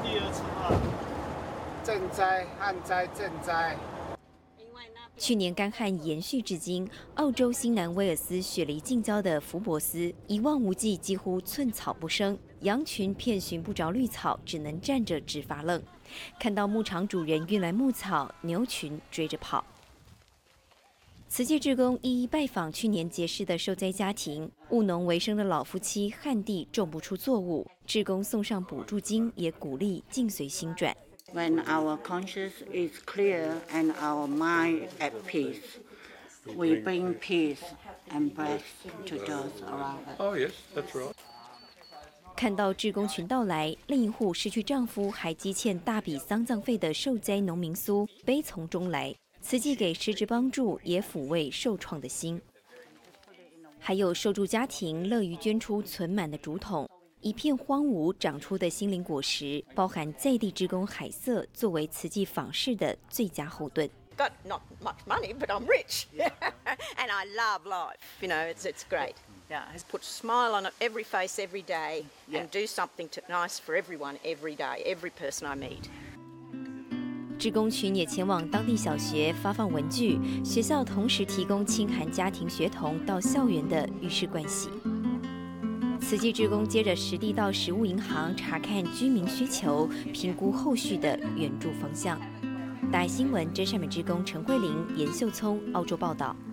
第二次啊，赈灾、旱灾、赈灾。 去年干旱延续至今，澳洲新南威尔斯雪梨近郊的福伯斯一望无际，几乎寸草不生，羊群遍寻不着绿草，只能站着直发愣。看到牧场主人运来牧草，牛群追着跑。慈济志工一一拜访去年结识的受灾家庭，务农为生的老夫妻旱地种不出作物，志工送上补助金，也鼓励境随心转。 When our conscience is clear and our mind at peace, we bring peace and breath to those around us. Oh yes, that's right. 看到志工群到来，另一户失去丈夫还积欠大笔丧葬费的受灾农民苏悲从中来，慈济给实质帮助，也抚慰受创的心。还有受助家庭乐于捐出存满的竹筒。一片荒芜长出的心灵果实，包含在地志工海瑟作为慈济访视的最佳后盾。 Got not much money, but I'm rich, and I love life. You know, it's great. Yeah, put a smile on every face every day, and do something nice for everyone every day, every person I meet. 志工群也前往当地小学发放文具，学校同时提供清寒家庭学童到校园的浴室盥洗。慈济志工接着实地到食物银行查看居民需求，评估后续的援助方向。大爱新闻真善美志工陈慧玲、严秀聪，澳洲报道。